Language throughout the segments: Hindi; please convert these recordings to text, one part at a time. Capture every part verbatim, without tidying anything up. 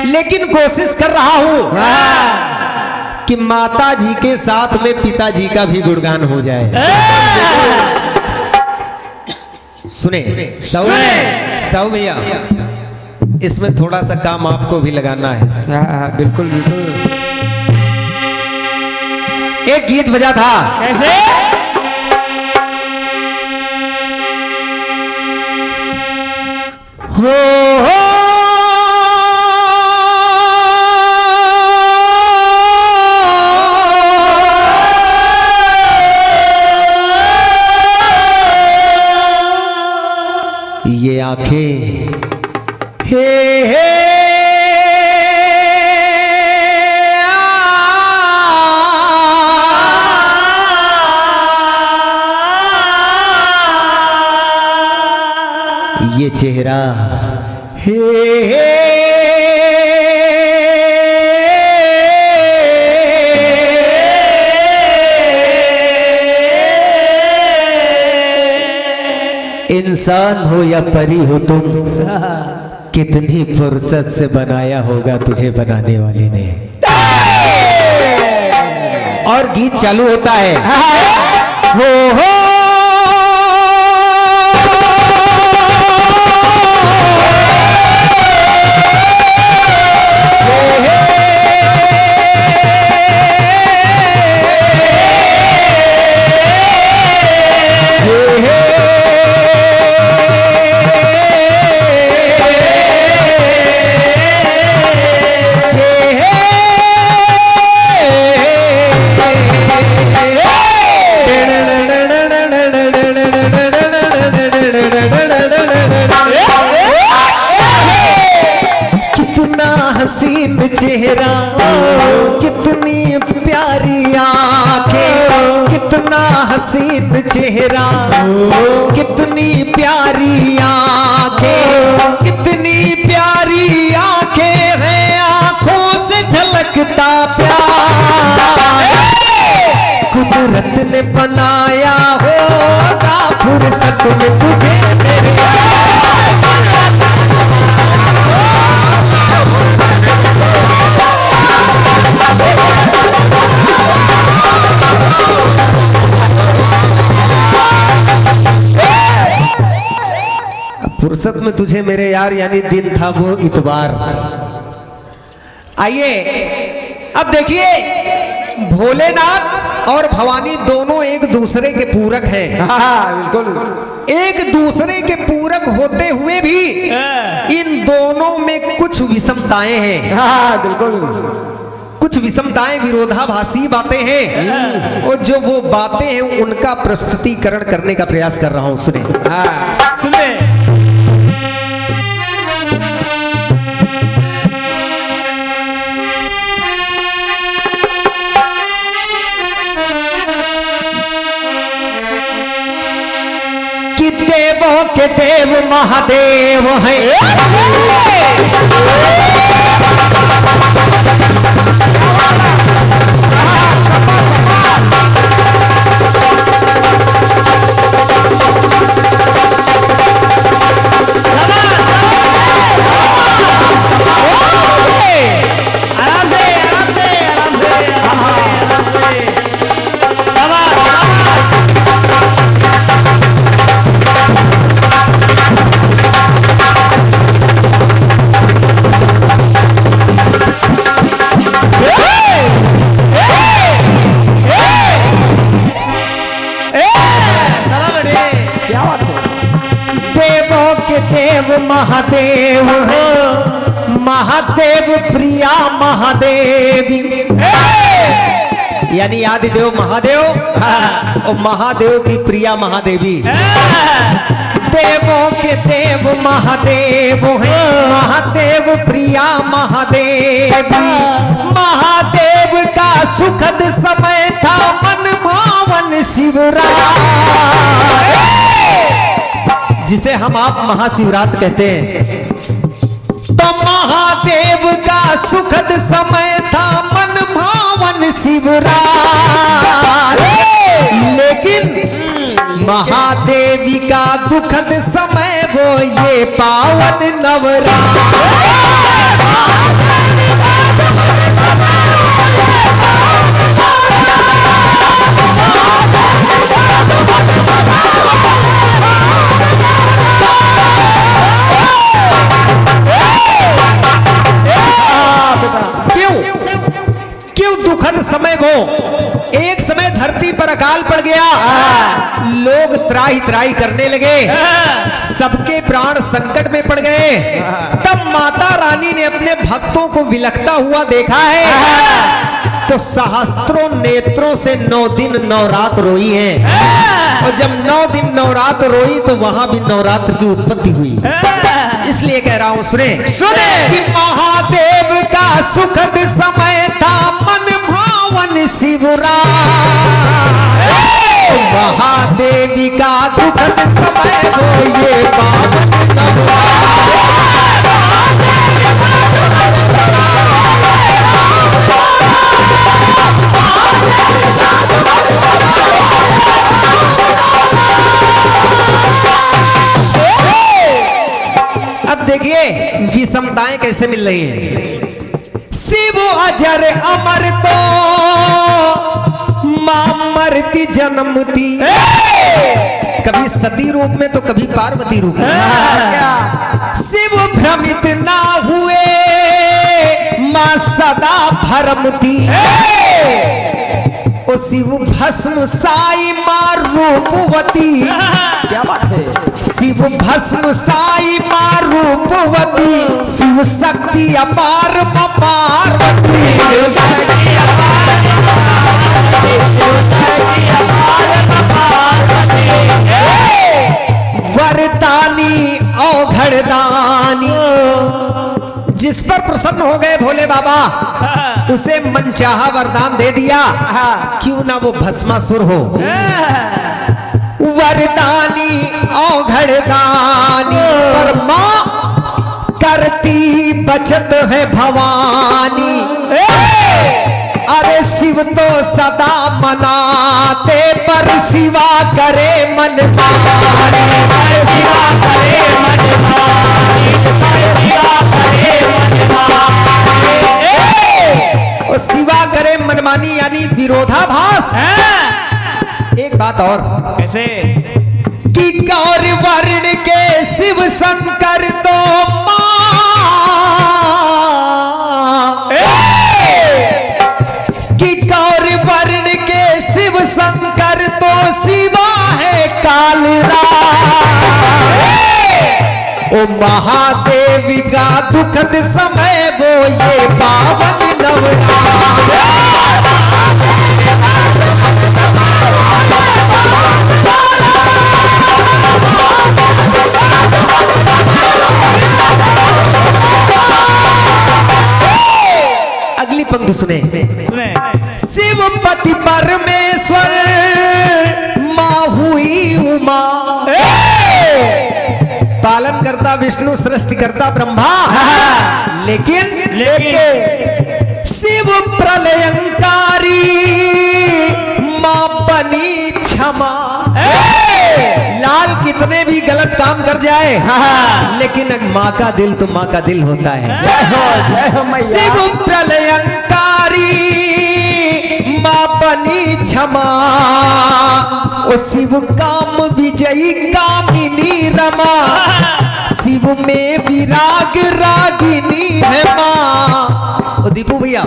लेकिन कोशिश कर रहा हूं कि माता जी के साथ में पिताजी का भी गुणगान हो जाए। सुने सुने साहू भैया, इसमें थोड़ा सा काम आपको भी लगाना है। बिल्कुल बिल्कुल। एक गीत बजा था, कैसे? हो हो ये आंखें हे हे ये चेहरा हे हे इंसान हो या परी हो तुम, कितनी फुर्सत से बनाया होगा तुझे बनाने वाले ने। और गीत चालू होता है, हो हो चेहरा, कितनी प्यारी आंखें, कितना हसीन चेहरा, कितनी प्यारी आंखें, कितनी प्यारी आंखें हैं, आंखों से झलकता प्यार कुदरत ने बनाया होगा फुर्सत में तुझे मेरे। फुर्सत में तुझे मेरे यार, यानी दिन था वो इतवार। आइए अब देखिए, भोलेनाथ और भवानी दोनों एक दूसरे के पूरक हैं। हाँ बिल्कुल। एक दूसरे के पूरक होते हुए भी इन दोनों में कुछ विषमताएं हैं। हाँ बिल्कुल। कुछ विषमताएं, विरोधाभासी बातें हैं, और जो वो बातें हैं उनका प्रस्तुतिकरण करने का प्रयास कर रहा हूं। सुने हाँ सुने। कि देवों के देव महादेव हैं, देव महादेव हो, महादेव प्रिया महादेवी, यानी आदिदेव महादेव और महादेव की प्रिया महादेवी। देवों के देव महादेव हैं, महादेव प्रिया महादेवी। महादेव का सुखद समय था मन भावन शिवरात्रि, जिसे हम आप महाशिवरात्रि कहते हैं। तो महादेव का सुखद समय था मन भावन शिवरात्रि, लेकिन महादेवी का दुखद समय वो ये पावन नवरात्रि। त्राही त्राही करने लगे, सबके प्राण संकट में पड़ गए। तब माता रानी ने अपने भक्तों को विलखता हुआ देखा है, तो सहस्त्रों नेत्रों से नौ दिन नौ रात रोई है। और जब नौ दिन नौ रात रोई तो वहां भी नवरात्र की उत्पत्ति हुई। इसलिए कह रहा हूं, सुने सुने कि महादेव का सुखद समय था, मन भावन शिवरात। महादेवी का दुखद समय हो ये पावन अब देखिए विषमताएं कैसे मिल रही हैं। शिव अजर अमर तो मां मरती जन्मती, कभी सती रूप में तो कभी पार्वती रूप में। शिव भ्रमित ना हुए मां सदा भरमती, ओ शिव भस्म साई मां रूपवती। क्या बात है। शिव भस्म साई मां रूपवती, शिव शक्ति अपार मां पार्वती। वरदानी औघड़दानी, जिस पर प्रसन्न हो गए भोले बाबा उसे मनचाहा वरदान दे दिया, क्यों ना वो भस्मासुर हो। वरदानी औघड़दानी पर मां करती बचत है भवानी। अरे शिव तो सदा मनाते पर शिवा करे मन मानी। शिवा करे मन मानी, शिवा करे मन मानी। और शिवा करे मनमानी यानी विरोधाभास। एक बात और, कैसे कि गौर वर्ण के शिव शंकर तो मां, कि गौर वर्ण के शिव शंकर तो शिवा है कालरा। ओ महादेवी का दुखद समय वो ये पावन नवरात्र। अगली पंक्ति सुने सुने शिवपति परमेश्वर मां हुई उमा, पालन करता विष्णु सृष्टि करता ब्रह्मा, लेकिन लेकिन शिव प्रलयंकारी मां बनी क्षमा। लाल कितने भी गलत काम कर जाए, लेकिन माँ का दिल तो माँ का दिल होता है। शिव प्रलयंकारी मां बनी क्षमा, ओ शिव काम विजयी कामिनी रमा। शिव में विराग रागिनी है मां। ओ दीपू भैया,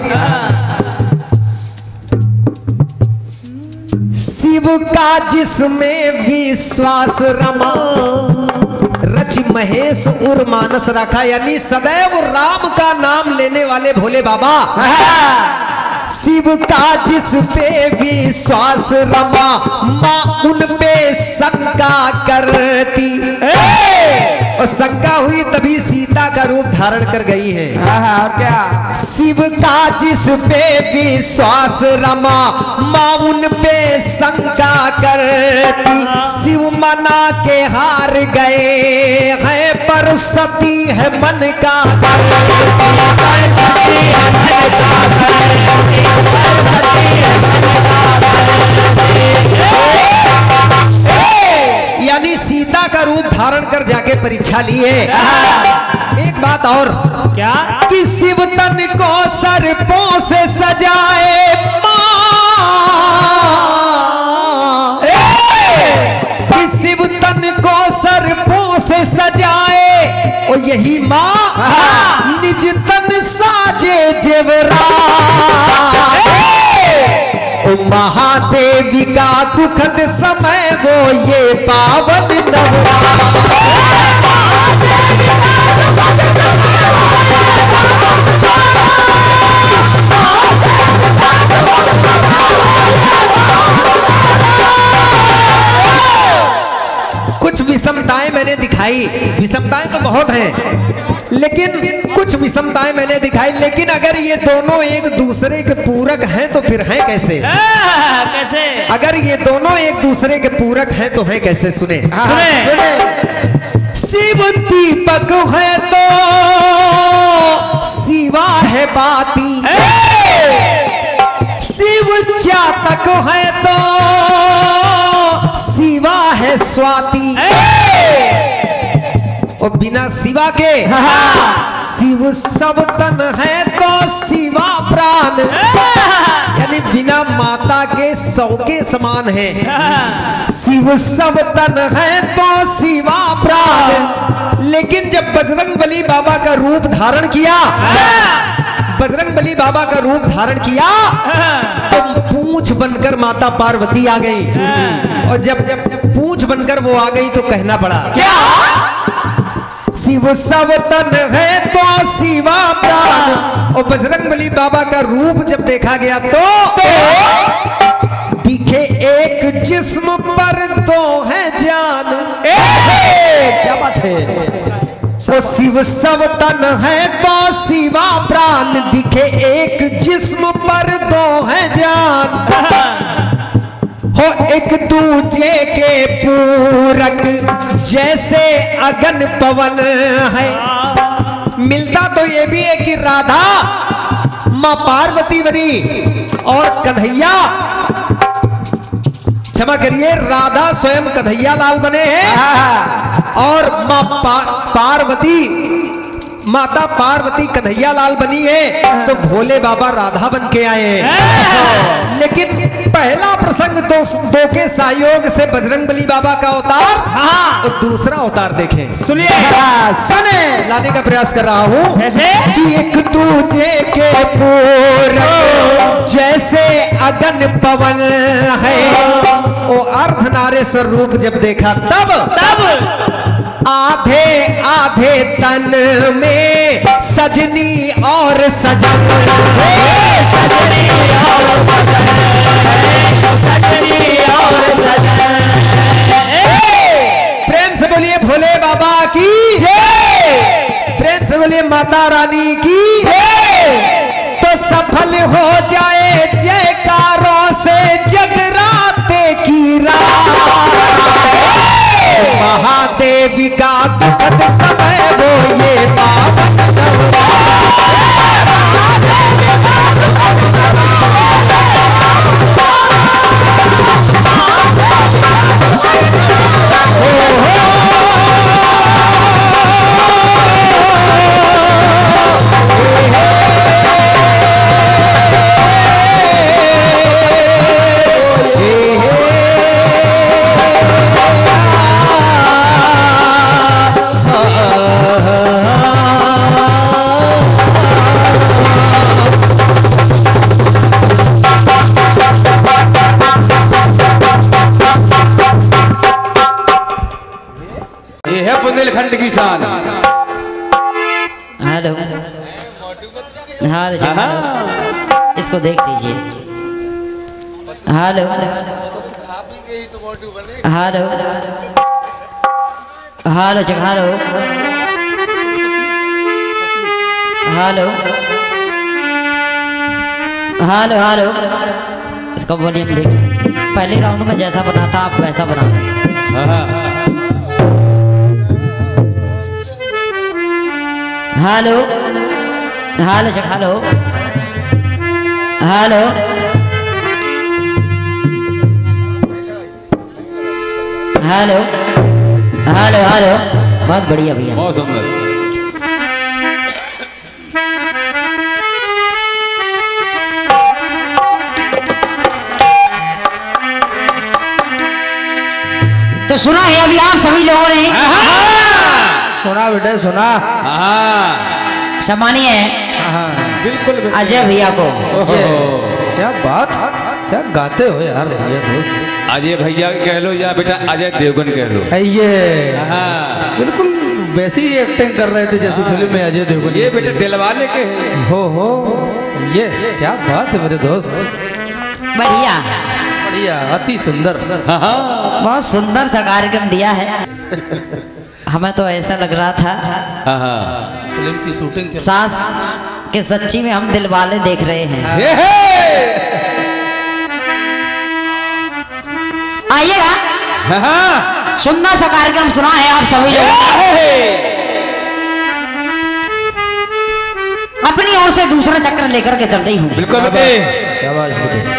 शिव का जिसमें विश्वास रमा, रच महेश उर मानस रखा, यानी सदैव राम का नाम लेने वाले भोले बाबा। शिव का जिस पे विश्वास रमा, मां उन पे शंका करती। और शंका हुई तभी सीता का रूप धारण कर गई है। क्या शिव का जिस पे विश्वास रमा, मां उन पे शंका करती। शिव मना के हार गए हैं पर सती है मन का यानी सीता का रूप धारण कर जाके परीक्षा ली है। एक बात और, क्या कि शिव तन को सर्पों से सजाए मां, कि शिव तन को सर्पों से सजाए, ओ यही मां निज तन साजे जेवरा। ओ महादेवी का दुखद समय वो ये पावन नवरात्र। कुछ विषमताएं मैंने दिखाई, विषमताएं तो बहुत हैं, लेकिन कुछ विषमताएं मैंने दिखाई, लेकिन अगर ये दोनों एक दूसरे के पूरक हैं तो फिर हैं कैसे? कैसे? अगर ये दोनों एक दूसरे के पूरक हैं तो हैं कैसे? सुने सुने, सुने। शिव दीपक है तो शिवा है बाती, शिव जातक है तो शिवा है स्वाति, और बिना शिवा के शिव सब तन है तो शिवा प्राण, यानी बिना माता के सौ के समान है। शिव सब तन है तो शिवा प्राण। लेकिन जब बजरंग बली बाबा का रूप धारण किया, बजरंग बली बाबा का रूप धारण किया तो पूंछ बनकर माता पार्वती आ गई, और जब जब पूंछ बनकर वो आ गई तो कहना पड़ा क्या? शिव सब तन है तो शिवा प्राण। और बजरंग बली बाबा का रूप जब देखा गया तो, तो दिखे एक जिस्म पर दो है जान। क्या बात है? तो शिव सब तन है तो शिवा प्राण, दिखे एक जिस्म पर दो है जान, हो एक दूजे के पूरक जैसे अगन पवन है। मिलता तो ये भी है कि राधा माँ पार्वती बनी और कन्हैया, क्षमा करिए, राधा स्वयं कन्हैया लाल बने हैं और माँ पा, पार्वती माता पार्वती कन्हैया लाल बनी है, तो भोले बाबा राधा बन के आए हैं। लेकिन पहला प्रसंग दो, दो के सहयोग से बजरंग बली बाबा का अवतार, और दूसरा अवतार देखें, सुनिए, सुने, लाने का प्रयास कर रहा हूँ कैसे? कि एक दूजे के पूरक जैसे अगन पवन है। ओ अर्धनारेश्वर रूप जब देखा तब तब आधे आधे तन में सजनी और सजन, सजनी और सजन, सजनी और सजन। प्रेम से बोलिए भोले बाबा की जय, प्रेम से बोलिए माता रानी की जय। तो सफल हो जाए जयकारों से जगराते की रात, महादेवी का दुखद समय वो ये पावन बुंदेलखंड की शान। हेलो, हाँ इसको देख लीजिए। Hello hello hello check, hello hello hello hello इसका वॉल्यूम देख। पहले राउंड में जैसा बना था आप वैसा बना रहे। Hello hello check, hello hello hello hello hello बहुत बढ़िया भैया, बहुत सुंदर। तो सुना है अभी आप सभी लोगों ने? सुना बेटे सुना। सम्मानीय बिल्कुल अजय भैया को, क्या बात, क्या गाते हो यार भैया दोस्त। अजय भैया कह लो या बेटा अजय देवगन कह लो। है ये हाँ बिल्कुल वैसे ही एक्टिंग कर रहे थे जैसे फिल्म में अजय देवगन। ये बेटा दिलवाले के हैं। हो हो ये क्या बात है मेरे दोस्त। बढ़िया बढ़िया अति सुंदर। हाँ हाँ बहुत सुंदर सा कार्यक्रम दिया है। हमें तो ऐसा लग रहा था हाँ हाँ फिल्म की शूटिंग चल सास के सच्ची में हम दिलवाले देख रहे हैं। हे हे आइएगा हाँ हाँ सुंदर सा कार्यक्रम सुना है आप सभी लोग। अपनी ओर से दूसरा चक्कर लेकर के चल रही हूँ। बिल्कुल बेटे शाबाश बेटे।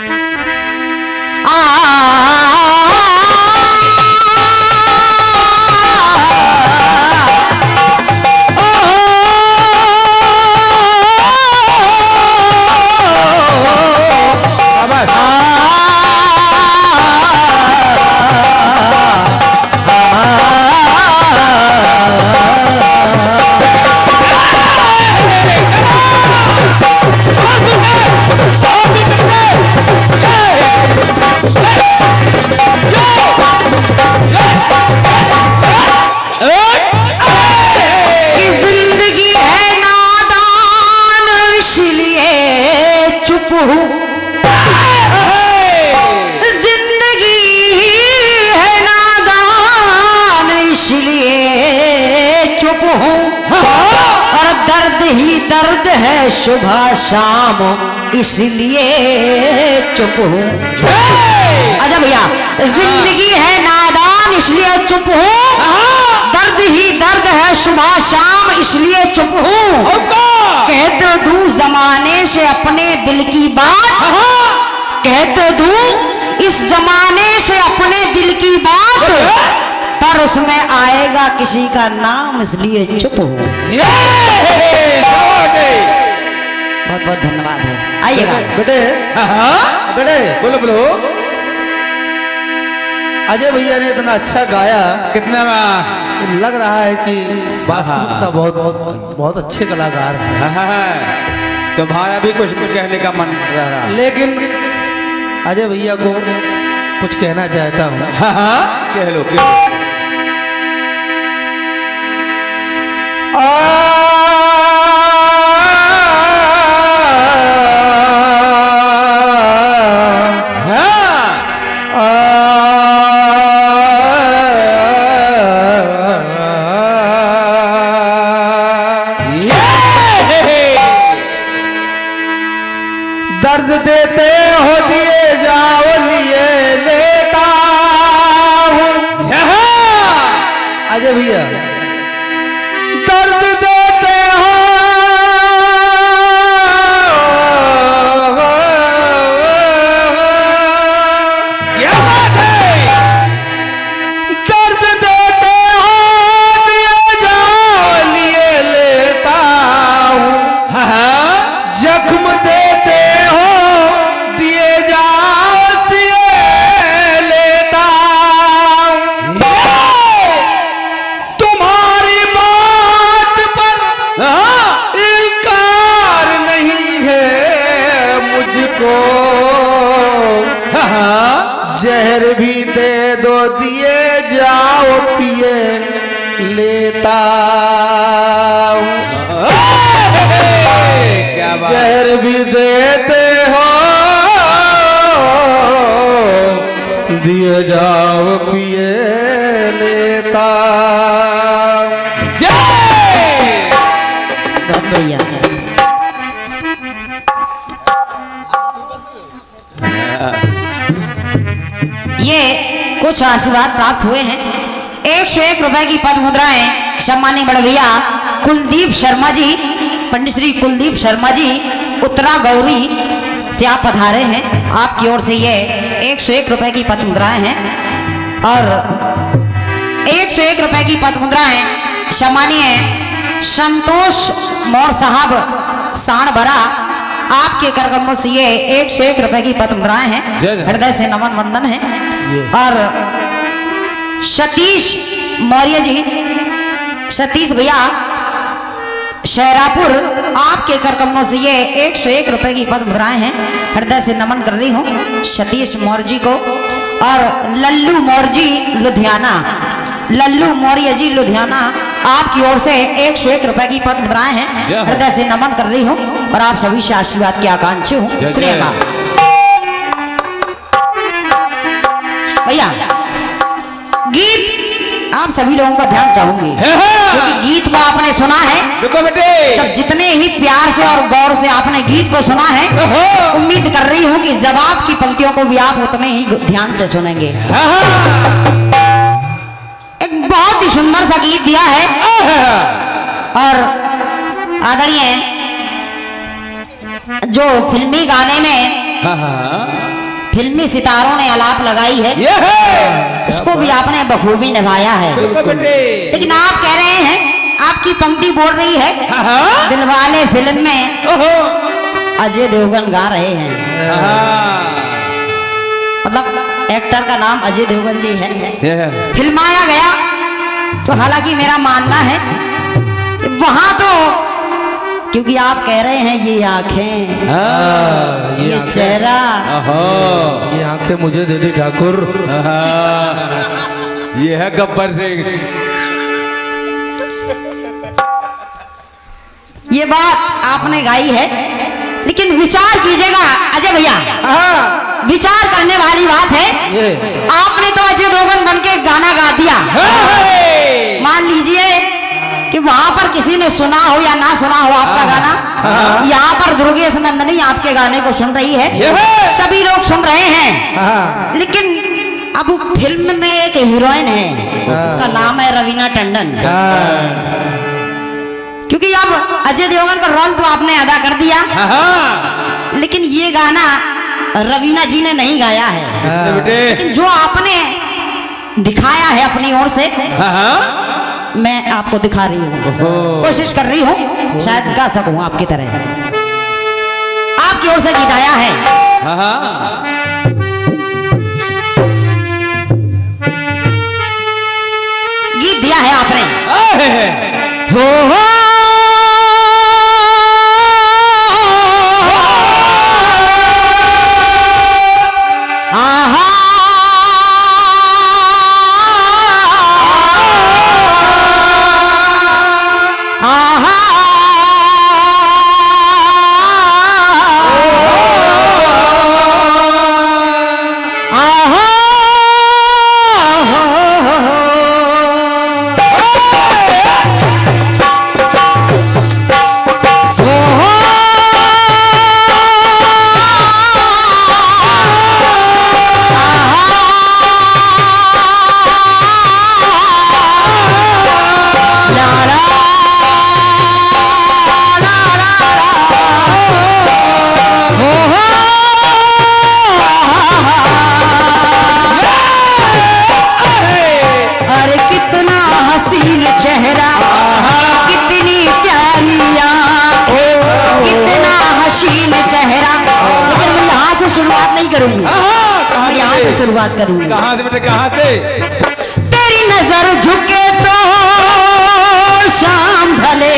दर्द है सुबह शाम इसलिए चुप हूँ। अच्छा भैया जिंदगी है नादान इसलिए चुप हूँ। दर्द ही दर्द है सुबह शाम इसलिए चुप हूँ। कह तो दूं जमाने से अपने दिल की बात। कह तो दूं इस जमाने से अपने दिल की बात पर उसमें आएगा किसी का नाम इसलिए चुप हूँ। बहुत बहुत धन्यवाद है। आइएगा बेटे हाँ बेटे बोलो बोलो। अजय भैया ने इतना अच्छा गाया कितना में लग रहा है कि वास्तविकता बहुत बहुत बहुत अच्छे कलाकार हैं। हाँ हाँ हाँ तुम्हारा भी कुछ कहने का मन रह रहा। लेकिन अजय भैया को कुछ कहना चाहता हूँ। हाँ हाँ कह लो कह लो। दर्द देते हो दिए जाओ लिए लेता हूँ। अजय भैया दर्द देते हो क्या बात है। दर्द देते हो दिए जाओ लिए लेता हूँ। हाँ हाँ जख्म देते हो दिए जाओ सिए लेता हूँ। तुम्हारी बात पर हाँ इनकार नहीं है मुझको। हाँ हाँ जहर भी दे दो दिए जाओ पिए लेता हूँ। क्या बात। जहर भी देते हो दिए जाओ पिए लेता। बहुत बढ़िया। ये कुछ आशीर्वाद प्राप्त हुए हैं। एक सौ एक रुपए की पद मुद्राएं सम्मानीय बड़े भैया कुलदीप शर्मा जी, पंडित श्री कुलदीप शर्मा जी उत्तरा गौरी से आप पधारे हैं। आपकी ओर से ये एक सौ एक रुपए की पद मुद्राएं हैं और एक सौ एक रुपए की पद मुद्राएं सम्मानीय संतोष मौर्य साहब साण बरा, आपके करकमों से ये एक सौ एक रुपए की पद मुद्राएं हैं। हृदय से नमन वंदन है। और सतीश मौर्य जी, सतीश भैया शहरापुर आपके कर कमलों से ये एक सौ एक रुपए की पद मुद्राएं हैं। हृदय से नमन कर रही हूँ सतीश मौर्य जी को और लल्लू मौर्य जी लुधियाना, लल्लू मौर्य जी लुधियाना आपकी ओर से एक सौ एक रुपए की पद मुद्राएं हैं। हृदय से नमन कर रही हूँ और आप सभी से आशीर्वाद की आकांक्षी हूँ। सुनिएगा भैया, गीत आप सभी लोगों का ध्यान चाहूंगी क्योंकि गीत को आपने सुना है। जब जितने ही प्यार से और गौर से आपने गीत को सुना है, उम्मीद कर रही हूं कि जवाब की पंक्तियों को भी आप उतने ही ध्यान से सुनेंगे। एक बहुत ही सुंदर सा गीत दिया है और आदरणीय जो फिल्मी गाने में फिल्मी सितारों ने आलाप लगाई है, उसको भी आपने बखूबी निभाया है। लेकिन आप कह रहे हैं, आपकी पंक्ति बोल रही है, दिलवाले फिल्म में अजय देवगन गा रहे हैं। मतलब एक्टर का नाम अजय देवगन जी है। फिल्माया गया तो हालांकि मेरा मानना है कि वहां तो क्योंकि आप कह रहे हैं ये आंखें, ये, ये चेहरा, ये आंखें मुझे दे दी ठाकुर, ये है गब्बर सिंह। ये बात आपने गाई है, लेकिन विचार कीजिएगा अजय भैया, विचार करने वाली बात है। आपने तो अजय देवगन बन के गाना गा दिया, मान लीजिए कि वहां पर किसी ने सुना हो या ना सुना हो आपका गाना, यहाँ पर दुर्गेश नंदनी आपके गाने को सुन रही है, सभी लोग सुन रहे हैं। लेकिन अब फिल्म में एक हीरोइन है, उसका नाम है रवीना टंडन। क्योंकि अब अजय देवगन का रोल तो आपने अदा कर दिया, लेकिन ये गाना रवीना जी ने नहीं गाया है। लेकिन जो आपने दिखाया है अपनी ओर से, मैं आपको दिखा रही हूँ, कोशिश कर रही हूँ शायद गा सकूं आपकी तरह। आपकी ओर से गीत आया है, गीत दिया है आपने, हो हो आहा शुरुआत करूंगी। कहां से बेटे, कहां से? तेरी नजर झुके तो शाम ढले,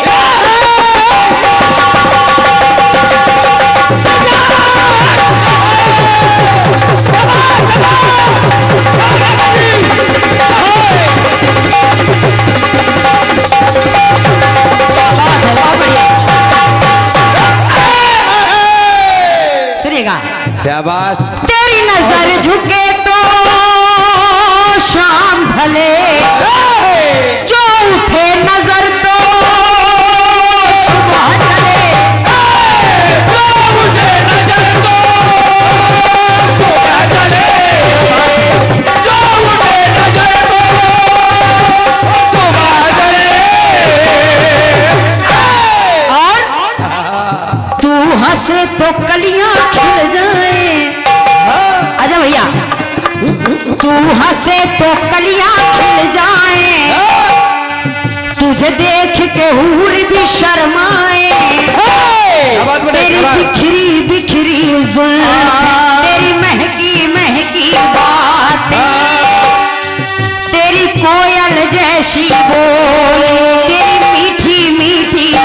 सुनिएगा, शाबाश। तेरी नजर झुके तो शाम ढले, जो उठे नजर तो सुबह चले, जो उठे नजर तो सुबह चले, जो उठे नजर तो सुबह चले। और तू हंसे तो कलियां खिल जाए, अजय भैया, तू हंसे तो कलियां खिल जाए, तुझे देख के हूर भी शर्माए, तेरी बिखरी बिखरी जुल्फ, तेरी महकी महकी बात, तेरी कोयल जैसी बोली, तेरी मीठी मीठी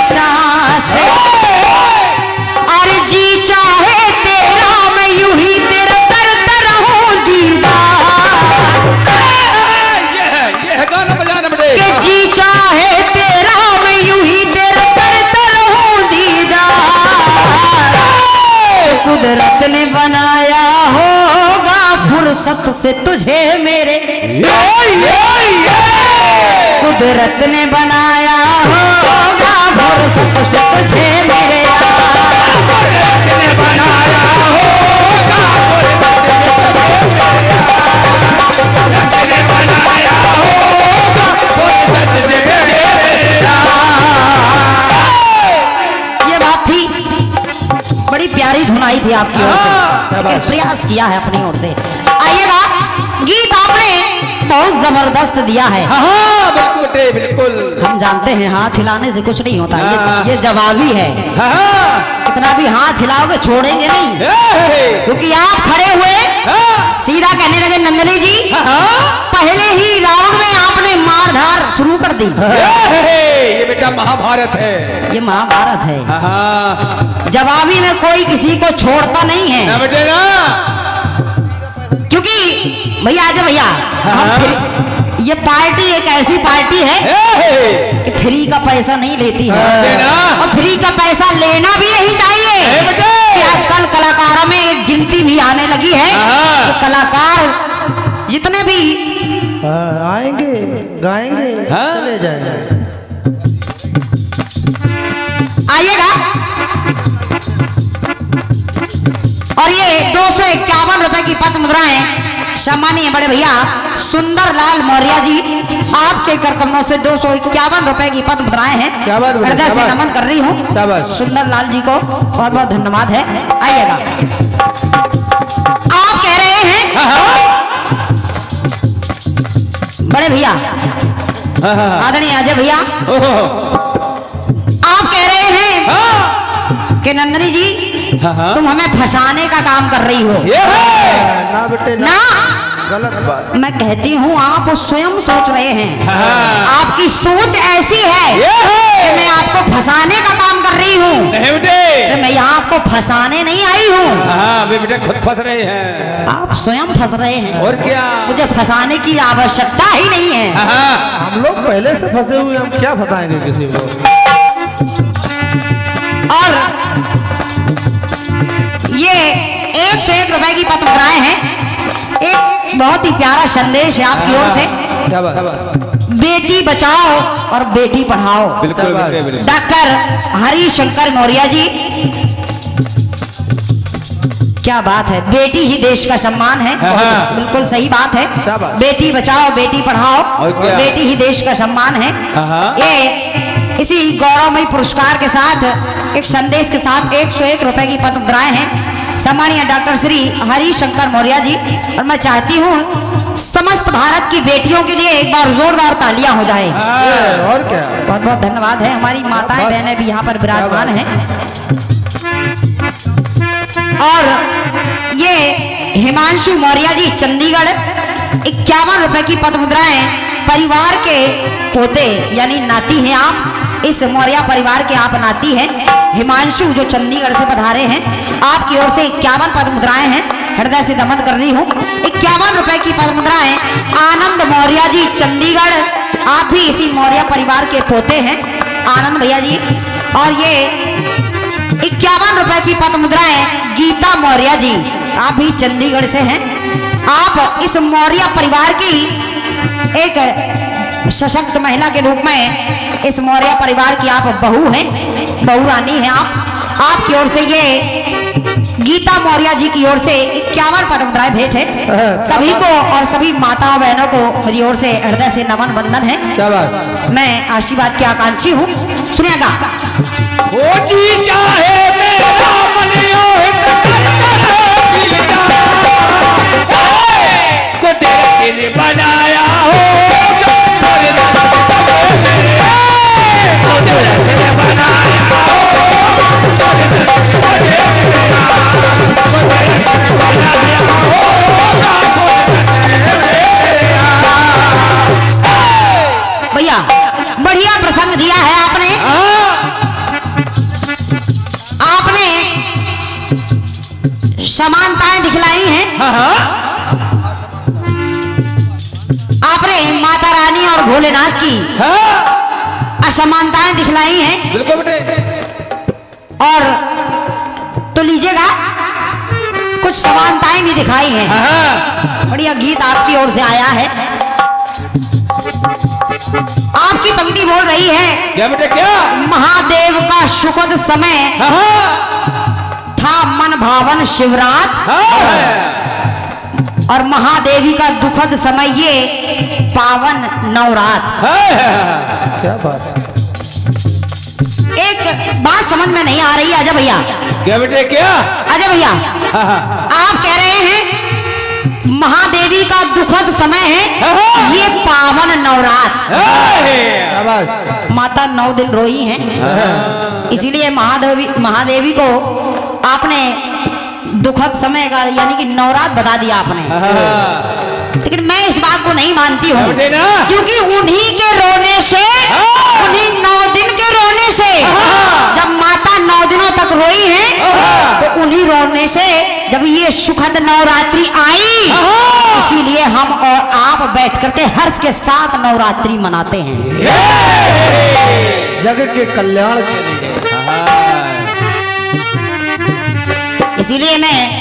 फुर्सत से तुझे मेरे कुदरत ने बनाया होगा, फुर्सत से तुझे मेरे कुदरत ने बनाया होगा, कुदरत ने बनाया होगा, फुर्सत से मेरा। ये बात थी, बड़ी प्यारी धुनाई थी आपकी ओर से, लेकिन प्रयास किया है अपनी ओर से। आइएगा, गीत आपने बहुत जबरदस्त दिया है। हाँ, बिल्कुल बिल्कुल। हम जानते हैं हाथ हिलाने से कुछ नहीं होता, ये, ये जवाबी है। कितना भी हाथ हिलाओगे छोड़ेंगे नहीं, क्योंकि आप खड़े हुए सीधा कहने लगे नंदनी जी पहले ही राउंड में आपने मारधार शुरू कर दी। ये बेटा महाभारत है, ये महाभारत है। जवाबी में कोई किसी को छोड़ता नहीं है ना बेटे ना, क्योंकि भैया आजा भैया, ये पार्टी एक ऐसी पार्टी है कि फ्री का पैसा नहीं लेती है, और फ्री का पैसा लेना भी नहीं चाहिए। कि आजकल कलाकारों में एक गिनती भी आने लगी है कि कलाकार जितने भी आएंगे गाएंगे चले जाएंगे। आइएगा, और ये दो सौ इक्यावन रुपए की पद मुद्राएं सम्मानीय बड़े भैया सुंदर लाल मौर्य जी, आपके कर कमलों से दो सौ इक्यावन रुपए की पद मुद्राएं हैं। हृदय से नमन कर रही हूँ सुंदर लाल जी को, बहुत बहुत धन्यवाद है। आइएगा, आप कह रहे हैं बड़े भैया आदरणीय अजय भैया, आप कह रहे हैं कि नंदनी जी तुम हमें फंसाने का काम कर रही हो। ना बेटे ना, गलत बात। मैं कहती हूँ आप स्वयं सोच रहे हैं, आपकी सोच ऐसी है कि मैं आपको फंसाने का काम कर रही हूँ। मैं यहाँ आपको फंसाने नहीं आई हूँ, बेटे खुद फंस रहे हैं, आप स्वयं फंस रहे हैं। और क्या, मुझे फंसाने की आवश्यकता ही नहीं है। हम लोग पहले से फंसे हुए, हम क्या फंसाएंगे किसी को। और ये एक सौ एक रुपए की पद मुद्राएं हैं। एक बहुत ही प्यारा संदेश है आपकी ओर से, क्या बात? बेटी बचाओ और बेटी पढ़ाओ। डॉक्टर हरि शंकर मौर्य जी, क्या बात है, बेटी ही देश का सम्मान है। बिल्कुल सही बात है, बेटी बचाओ बेटी पढ़ाओ, बेटी ही देश का सम्मान है। ये इसी गौरवमयी पुरस्कार के साथ एक संदेश के साथ एक सौ एक रुपए की पद मुद्राएं हैं सम्मानीय डॉक्टर श्री हरि शंकर मौर्य जी। और मैं चाहती हूँ समस्त भारत की बेटियों के लिए एक बार जोरदार तालियां हो जाए। और क्या, बहुत बहुत धन्यवाद है। हमारी माताएं बहनें भी यहाँ पर विराजमान हैं। और ये हिमांशु मौर्य जी चंडीगढ़, इक्यावन रुपए की पद मुद्राएं, परिवार के पोते यानी नाती हैं आप, इस मौर्य परिवार के आप नाती हैं। हिमांशु जो चंडीगढ़ से पधारे हैं, आपकी ओर से इक्यावन पद मुद्राएं हैं, हृदय से नमन कर रही हूँ। इक्यावन रुपए की पद मुद्राएं आनंद मौर्य जी चंडीगढ़, आप भी इसी मौर्य परिवार के पोते हैं आनंद भैया जी। और ये इक्यावन रुपए की पद मुद्राएं गीता मौर्य जी, आप भी चंडीगढ़ से हैं। आप इस मौर्य परिवार की एक सशक्त महिला के रूप में इस मौर्य परिवार की आप बहू हैं, बहू रानी हैं आप। आपकी ओर से ये गीता मौर्य जी की ओर से इक्यावन पद मुद्राएं भेंट है सभी को, और सभी माताओं बहनों को मेरी ओर से हृदय से नमन वंदन है। मैं आशीर्वाद की आकांक्षी हूँ, सुनिएगा। बनाया हो भैया बढ़िया प्रसंग दिया है आपने। आपने समानताएं दिखलाई हैं। आपने माता रानी और भोलेनाथ की असमानताएं दिखलाई हैं। बिल्कुल बेटे। और तो लीजिएगा कुछ समानताएं भी दिखाई हैं। बढ़िया गीत आपकी ओर से आया है। आपकी पंक्ति बोल रही है, क्या बेटे क्या? महादेव का सुखद समय था मन भावन शिवरात, और महादेवी का दुखद समय ये पावन नवरात। क्या बात। एक बात समझ में नहीं आ रही है अजय भैया। क्या बेटे क्या? अजय भैया आप कह रहे हैं महादेवी का दुखद समय है, ये पावन नवरात। माता नौ दिन रोई हैं, इसीलिए महादेवी महादेवी को आपने दुखद समय का यानी कि नवरात बता दिया आपने। लेकिन मैं इस बात को नहीं मानती हूँ, क्योंकि उन्हीं के रोने से, उन्हीं नौ दिन के रोने से, जब माता नौ दिनों तक रोई है, तो उन्हीं रोने से जब ये सुखद नवरात्रि आई, इसीलिए हम और आप बैठ करके हर्ष के साथ नवरात्रि मनाते हैं, जग के कल्याण के लिए। इसीलिए मैं,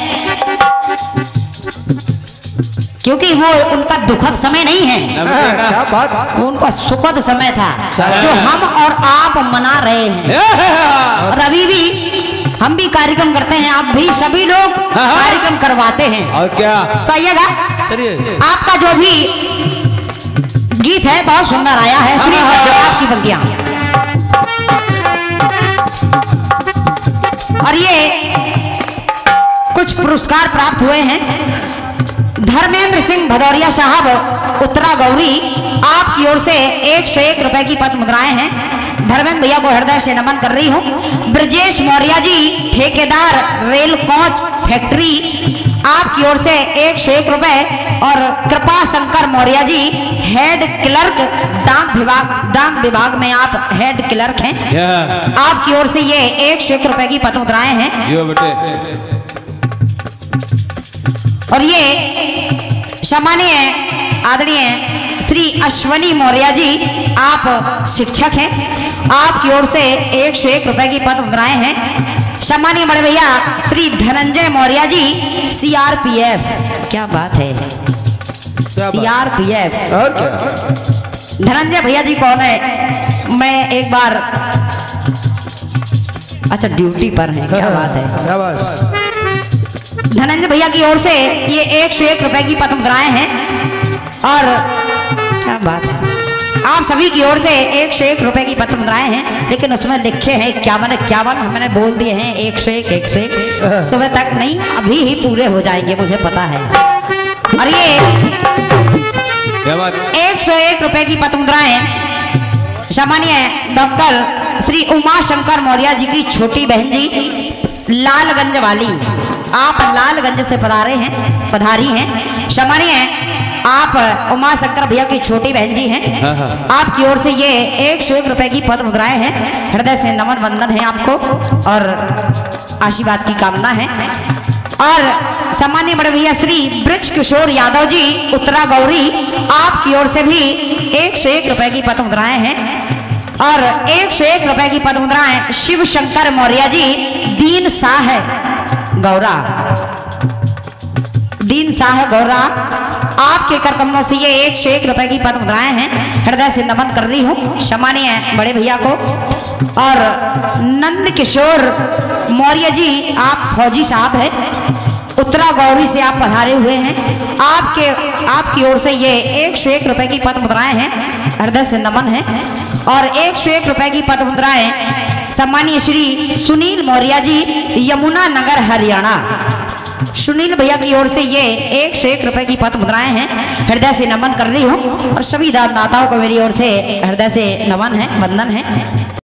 क्योंकि वो उनका दुखद समय नहीं है, क्या बात। वो उनका सुखद समय था जो हम और आप मना रहे हैं। और अभी भी हम भी कार्यक्रम करते हैं, आप भी सभी लोग कार्यक्रम करवाते हैं। और क्या? तो आइएगा, आपका जो भी गीत है बहुत सुंदर आया है, सुनिए जवाब की पंक्तियां। और ये कुछ पुरस्कार प्राप्त हुए हैं। धर्मेंद्र सिंह भदौरिया साहब उत्तरा गौरी, आपकी ओर से एक सौ एक रुपए की पद मुद्राएं हैं। धर्मेंद्र भैया को हृदय से नमन कर रही हूँ। ब्रजेश मौर्य जी ठेकेदार रेल कोच फैक्ट्री, आपकी ओर से एक सौ एक रुपए। और कृपा शंकर मौर्य जी हेड क्लर्क डाक विभाग, डाक विभाग में आप हेड क्लर्क हैं, आपकी ओर से ये एक सौ एक रुपए की पद मुद्राएं हैं। और ये सम्मानीय आदरणीय श्री अश्वनी मौर्य जी, आप शिक्षक हैं, आपकी ओर से एक सौ एक रुपए की पद मुद्राएं हैं। सम्मानीय बड़े भैया श्री धनंजय मौर्य जी सीआरपीएफ, क्या बात है, सीआरपीएफ। धनंजय भैया जी कौन है? मैं एक बार, अच्छा ड्यूटी पर हैं, क्या बात है, क्या बात। धनंजय भैया की ओर से ये एक सौ एक रुपए की पद मुद्राएं हैं। और क्या बात है, आप सभी की ओर से एक सौ एक रुपए की पद मुद्राएं हैं, लेकिन उसमें लिखे हैं इक्यावन इक्यावन, हमने बोल दिए हैं एक सौ एक एक सौ एक। सुबह तक नहीं, अभी ही पूरे हो जाएंगे, मुझे पता है। और ये एक सौ एक रुपए की पद मुद्राएं सम्मानीय डॉक्टर श्री उमा शंकर मौर्य जी की छोटी बहन जी लालगंज वाली, आप लालगंज से पधारे हैं, पधारी हैं। सम्मानीय आप उमा शंकर भैया की छोटी बहन जी हैं, आपकी ओर से ये एक सौ एक रुपए की पद मुद्राएं हैं। हृदय से नमन वंदन है आपको और आशीर्वाद की कामना है। और सम्मानीय बड़े भैया श्री वृक्ष किशोर यादव जी उत्तरा गौरी, आपकी ओर से भी एक सौ एक रुपए की पद मुद्राएं हैं। और एक सौ एक रुपए की पद मुद्राएं शिव शंकर मौर्य जी दीन शाह गौरा, दीन शाह गौरा, आपके कर कमलों से ये एक सौ एक रुपए की पद मुद्राएं हैं। हृदय से नमन कर रही हूँ सम्मानीय बड़े भैया को। और नंद किशोर मौर्य जी, आप फौजी साहब हैं, उत्तरा गौरी से आप पधारे हुए हैं, आपके आपकी ओर से ये एक सौ एक रुपए की पद मुद्राएं हैं। हृदय से नमन है। और एक सौ एक रुपए की पद मुद्राएं सम्मानीय श्री सुनील मौर्य जी यमुना नगर हरियाणा, सुनील भैया की ओर से ये एक सौ एक रुपए की पद मुद्राएं हैं। हृदय से नमन कर रही हूँ और सभी दानदाताओं को मेरी ओर से हृदय से नमन है, वंदन है।